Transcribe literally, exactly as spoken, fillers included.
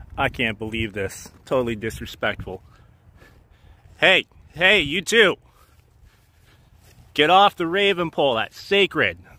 I can't believe this. Totally disrespectful. Hey, hey, you two. Get off the raven pole. That's sacred.